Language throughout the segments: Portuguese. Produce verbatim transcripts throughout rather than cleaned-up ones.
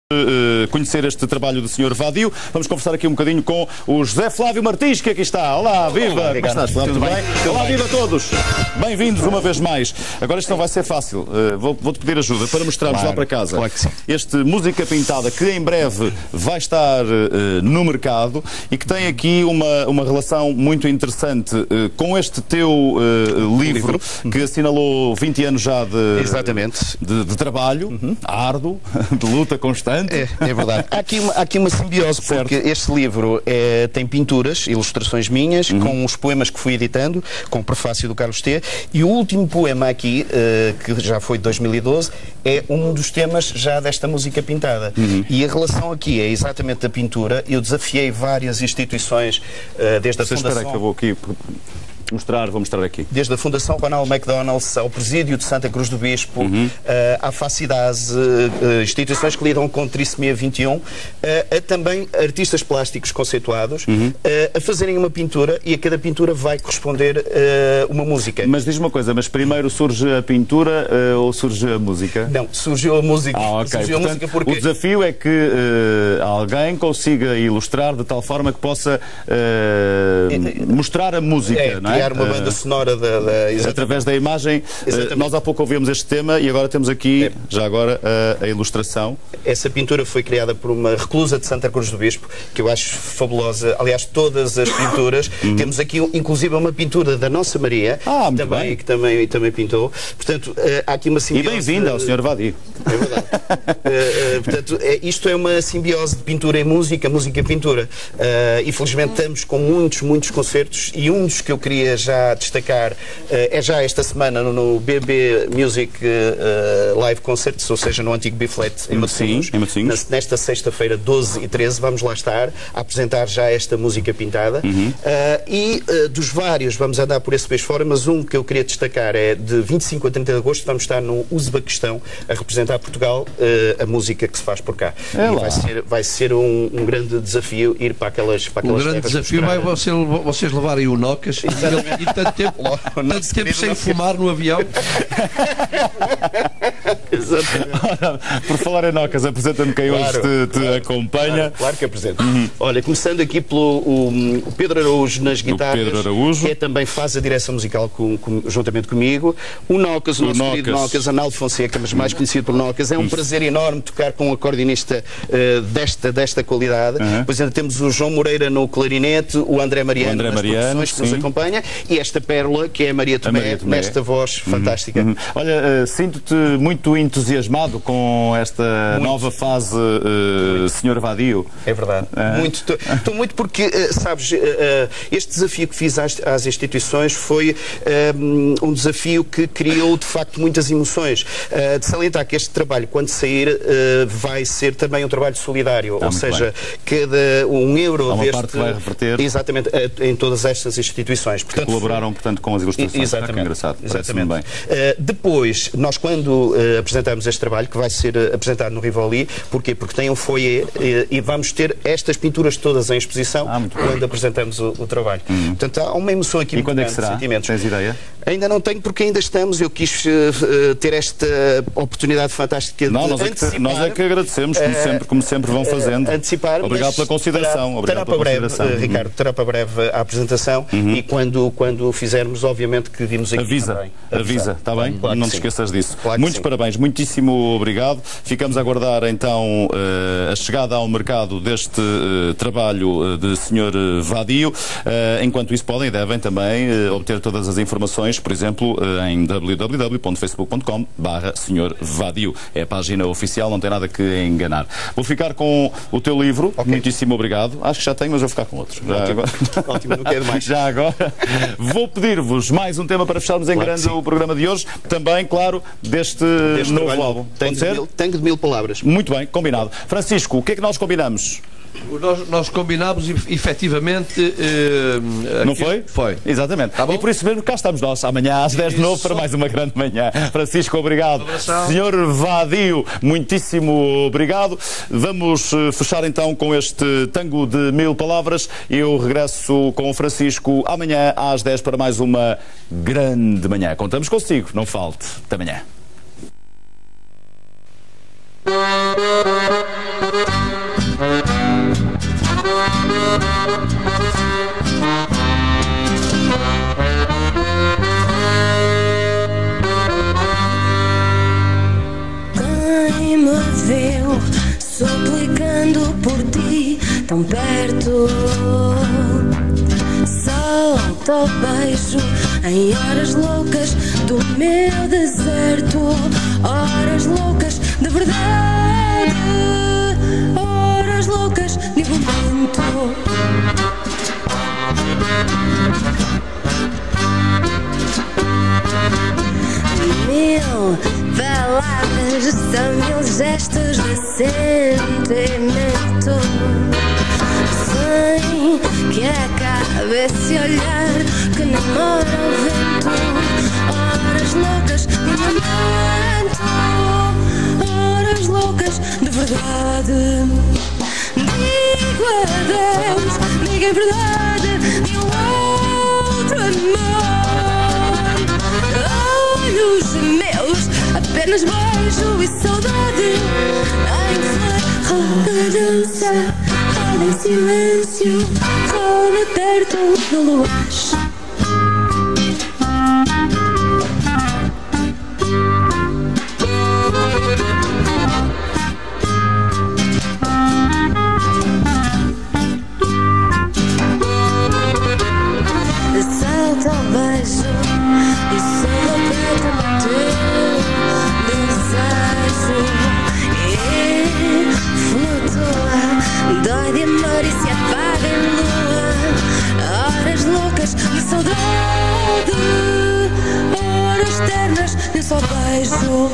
Uh, conhecer este trabalho do senhor Vadio. Vamos conversar aqui um bocadinho com o José Flávio Martins, que aqui está. Olá, viva! Olá, como estás, Flávio? Tudo bem? bem? Olá, viva a todos! Bem-vindos uma vez mais. Agora isto não vai ser fácil. Uh, Vou-te vou pedir ajuda para mostrarmos claro, lá para casa claro que sim. este Música Pintada, que em breve vai estar uh, no mercado e que tem aqui uma, uma relação muito interessante uh, com este teu uh, livro, livro, que assinalou vinte anos já de, Exatamente. de, de trabalho, uhum. árduo, de luta constante. É, é verdade. Há aqui uma, há aqui uma simbiose, porque certo. Este livro é, tem pinturas, ilustrações minhas, uhum. com os poemas que fui editando, com o prefácio do Carlos T. E o último poema aqui, uh, que já foi de dois mil e doze, é um dos temas já desta Música Pintada. Uhum. E a relação aqui é exatamente a pintura. Eu desafiei várias instituições, uh, desde a Você Fundação... Espera que eu vou aqui... Mostrar, vou mostrar aqui. Desde a Fundação Ronald McDonald ao Presídio de Santa Cruz do Bispo, uhum. uh, à FACIDAS, uh, uh, instituições que lidam com trissomia vinte e um, uh, a também artistas plásticos conceituados, uhum. uh, a fazerem uma pintura e a cada pintura vai corresponder uh, uma música. Mas diz uma coisa, mas primeiro surge a pintura uh, ou surge a música? Não, surgiu a música. Ah, ok. Surgiu Portanto, a música porque... o desafio é que uh, alguém consiga ilustrar de tal forma que possa uh, mostrar a música, é, não é? Criar uma banda sonora da, da, através da imagem. Uh, nós há pouco ouvimos este tema e agora temos aqui, é. já agora, uh, a ilustração. Essa pintura foi criada por uma reclusa de Santa Cruz do Bispo, que eu acho fabulosa. Aliás, todas as pinturas. Uhum. Temos aqui, inclusive, uma pintura da Nossa Maria, ah, que, também, que também, também pintou. Portanto, uh, há aqui uma simbiose... E bem-vindo ao senhor Vadio. É verdade. uh, uh, portanto, é, isto é uma simbiose de pintura e música, música e pintura. Uh, infelizmente, estamos com muitos, muitos concertos e um dos que eu queria já destacar uh, é já esta semana no, no B B Music uh, Live Concerts, ou seja, no antigo B-Flat em Matosinhos. Nesta sexta-feira, doze e treze, vamos lá estar a apresentar já esta Música Pintada. Uhum. Uh, e uh, dos vários, vamos andar por esse mês fora, mas um que eu queria destacar é de vinte e cinco a trinta de agosto, vamos estar no Uzbequistão a representar Portugal, uh, a música que se faz por cá. É e vai ser, vai ser um, um grande desafio ir para aquelas, para aquelas O grande desafio vai você, vocês levarem o Nocas e tanto tempo, tanto tempo sem fumar no avião. Exatamente. Por falar em Nocas, apresenta-me quem claro, hoje te, te claro, acompanha. Claro, claro que apresento. Uhum. Olha, começando aqui pelo o, o Pedro Araújo nas guitarras, Pedro Araújo. que é, também faz a direção musical com, com, juntamente comigo. O Nocas, o, o nosso Nocas. querido Nocas, Arnaldo Fonseca, mas mais conhecido por Nocas. É um uhum. prazer enorme tocar com um acordeonista uh, desta, desta qualidade. Uhum. Depois ainda temos o João Moreira no clarinete, o André Mariano, o André nas Mariano, produções que sim. nos acompanha, e esta pérola, que é a Maria Tomé, a Maria Tomé. nesta voz uhum. fantástica. Uhum. Olha, uh, sinto-te muito entusiasmado com esta muito. nova fase, uh, senhor Vadio. É verdade. Uh. Muito. Estou muito porque, uh, sabes, uh, este desafio que fiz às, às instituições foi um, um desafio que criou, de facto, muitas emoções. Uh, de salientar que este trabalho, quando sair, uh, vai ser também um trabalho solidário. Tá, ou seja, bem. cada um euro Há uma deste... parte que vai reverter. Exatamente, uh, em todas estas instituições. Portanto, que colaboraram, portanto, com as ilustrações. Exatamente. Ah, que engraçado. Exatamente. Bem. Uh, depois, nós quando uh, apresentamos este trabalho, que vai ser uh, apresentado no Rivoli, porquê? Porque tem um foyer uh, e vamos ter estas pinturas todas em exposição ah, quando bem. apresentamos o, o trabalho. Uhum. Portanto, há uma emoção aqui e muito quando grande, é que será? Sentimentos. Tens ideia? Ainda não tenho, porque ainda estamos. Eu quis uh, ter esta oportunidade fantástica não, de nós antecipar. É que, nós é que agradecemos, como, uh, sempre, como sempre vão fazendo. Uh, antecipar. Obrigado pela consideração. Terá, Obrigado terá pela para breve, consideração. Uh, Ricardo, terá para breve a apresentação uhum. e quando, quando fizermos, obviamente que vimos aqui avisa, também. Avisa, está bem? Claro não te sim. esqueças disso. Claro Muitos parabéns, muitíssimo obrigado. Ficamos a aguardar então uh, a chegada ao mercado deste uh, trabalho uh, de senhor Vadio. Uh, enquanto isso podem e devem também uh, obter todas as informações, por exemplo, uh, em w w w ponto facebook ponto com barra senhor Vadio. É a página oficial, não tem nada que enganar. Vou ficar com o teu livro, okay. muitíssimo obrigado. Acho que já tenho, mas vou ficar com outro. Já Ótimo. agora... Ótimo, não quero mais. Já agora vou pedir-vos mais um tema para fecharmos em claro grande o programa de hoje. Também, claro, deste, deste novo trabalho. álbum. Tango de, mil, tango de mil palavras. Muito bem, combinado. Francisco, o que é que nós combinamos? Nós, nós combinámos efetivamente. Eh, não foi? Foi. Exatamente. Tá bom? E por isso mesmo cá estamos nós, amanhã às dez de novo para mais uma grande manhã. Francisco, obrigado. Um senhor Vadio, muitíssimo obrigado. Vamos fechar então com este tango de mil palavras. Eu regresso com o Francisco amanhã às dez para mais uma grande manhã. Contamos consigo, não falte. Até amanhã. suplicando por ti, tão perto. Solta o beijo em horas loucas do meu deserto, horas loucas de verdade, horas loucas de momento. Mil palavras são mil gestos de sentimento, sem que acabe esse olhar que namora o vento. Horas loucas de momento, horas loucas de verdade. Digo adeus, digo em verdade de um outro amor. Olhos meus, apenas beijo e saudade. Em flor, roda dança, roda em silêncio, roda perto do luar. Salta o beijo e soa perto do teu desejo e flutua, dói de amor e se apaga em lua. Horas loucas de saudade, horas ternas de só beijo.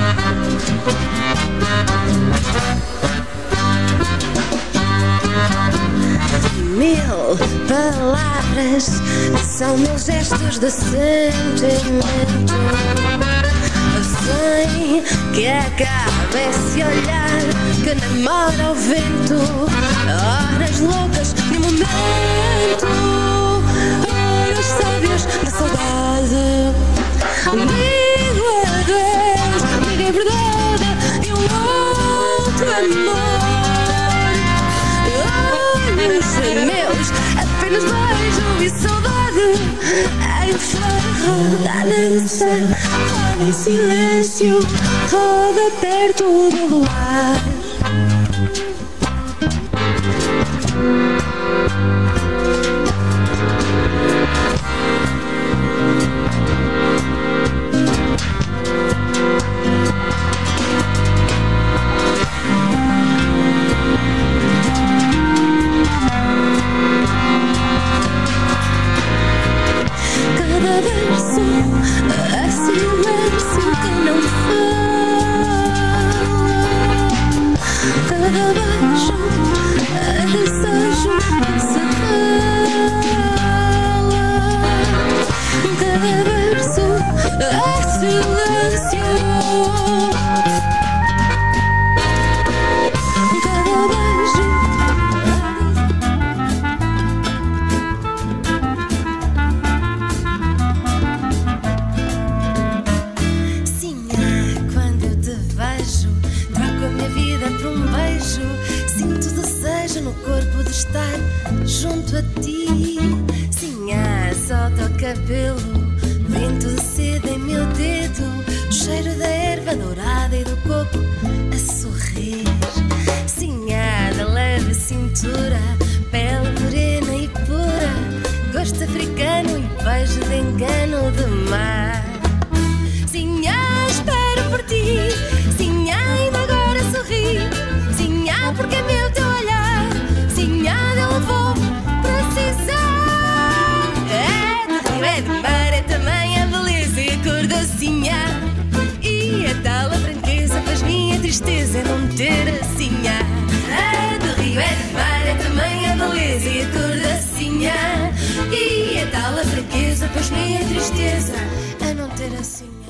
Mil palavras são mil gestos de sentimento, sem que acabe esse olhar que namora o vento. Horas loucas de momento, horas sábias de saudade. Digo adeus, digo em verdade de um outro amor. Olhos meus, apenas beijo e saudade. Em flor, roda a dançar, roda em silêncio, roda perto do luar. Cada verso é silêncio que não fala, cada beijo é desejo que se cala, cada verso é silêncio, cada beijo. No corpo de estar junto a ti. Sim, há solta o cabelo, vento de seda em meu dedo, o cheiro da erva dourada e do coco a sorrir. Sim, há da leve cintura, pele morena e pura, gosto africano e beijo de engano de mar. Sim, há espero por ti, sim, há ainda agora sorri, sim, há porque é meu teu olhar. Eu vou precisar. É de rio, é de mar, é também a beleza e a cor da cinha. E a tal a franqueza faz minha tristeza não ter a cinha. É de rio, é de mar, é também a beleza e a cor da cinha. E a tal a franqueza faz minha tristeza a não ter a cinha.